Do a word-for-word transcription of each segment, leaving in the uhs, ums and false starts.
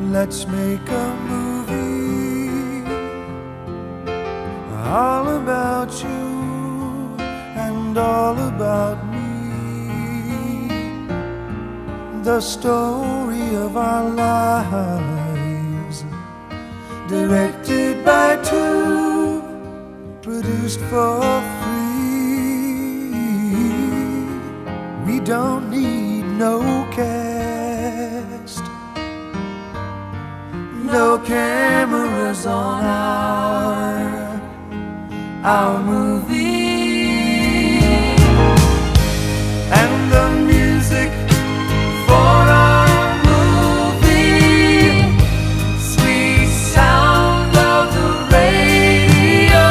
Let's make a movie all about you and all about me. The story of our lives, directed by two, produced for free. We don't need no cast, no cameras on our, our movie. And the music for our movie, sweet sound of the radio.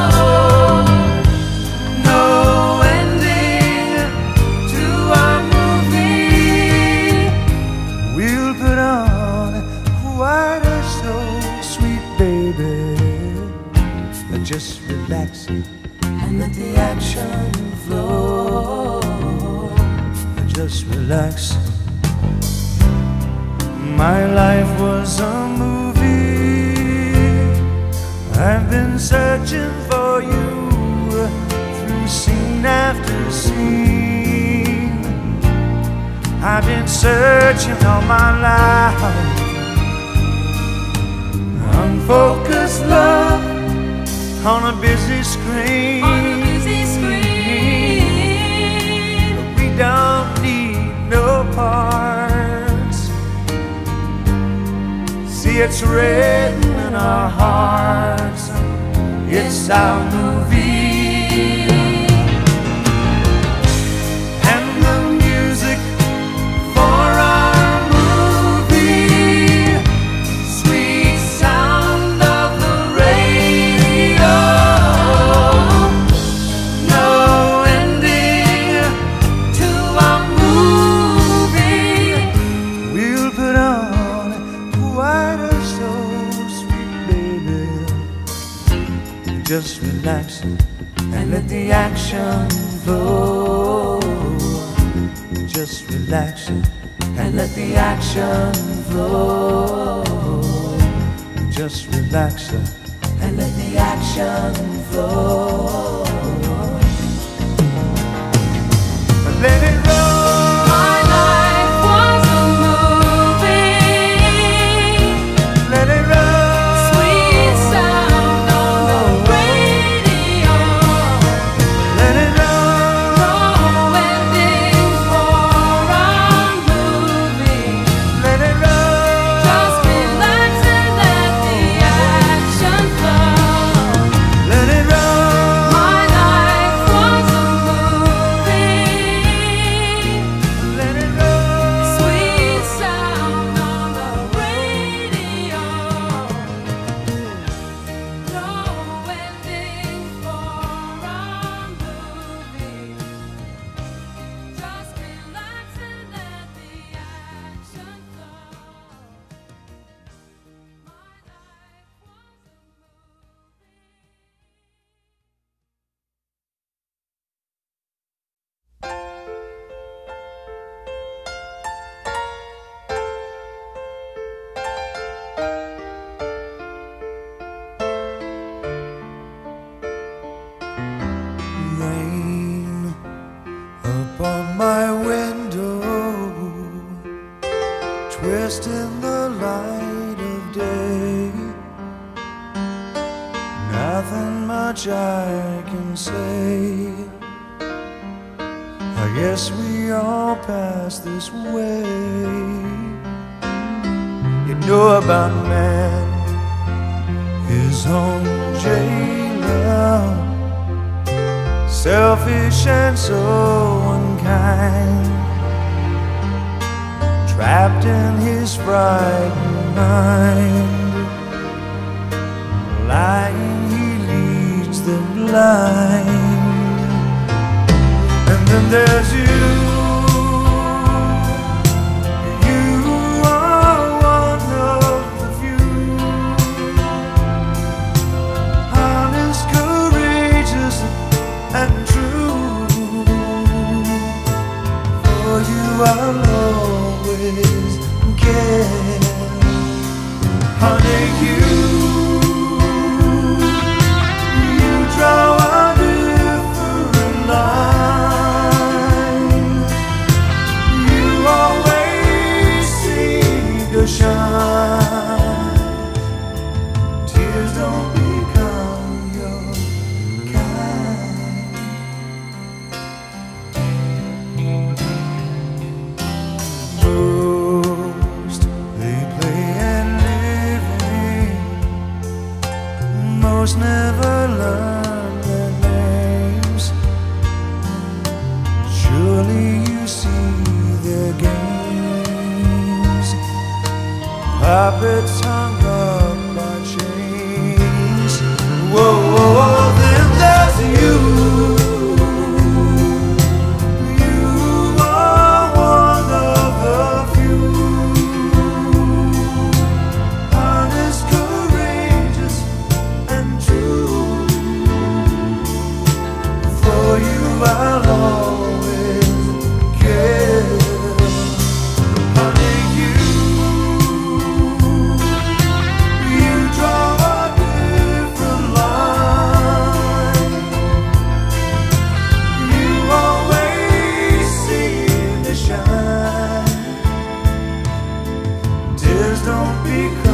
No ending to our movie. We'll put on quite a show, sweet baby. Just relax and let the action flow. Just relax. My life was a movie. I've been searching for you through scene after scene. I've been searching all my life. Unfocused love on a busy screen. On a busy screen. We don't need no parts. See, it's written in our hearts. It's our movie. And the music for our movie, sweet sound of the radio. No ending to our movie. We'll put on quite a show, sweet baby. Just relax and let the action flow. Just relax and let the action flow. Just relax and let the action flow. Let it roll. My life was a movie. Let it roll. Sweet sound on the radio. Let it roll. No ending for our movie. Let it roll. Just relax and let the action flow. Let it roll. My life was a movie. Let it roll. Sweet sound on the radio. No ending for our movie. Just relax and let the action flow. My life was a Rain upon my window, twisting the light of day. Nothing much I can say. I guess we all pass this way. You know about man, his own jailer, selfish and so unkind, trapped in his frightened mind. Lying, he leads the blind. And then there's you. You are one of the few, honest, courageous, and true. For you I'll always care. honey, you, you draw a different line. You always seem to shine. Tears don't become your kind. Most they play and living, most never learn their names. Surely you see their games, puppets hung up by chains. Whoa, whoa, whoa, then there's you. You are one of the few, honest, courageous, and true. For you I'll always care. Honey, you, you draw a different line. You always seem to shine. Tears don't become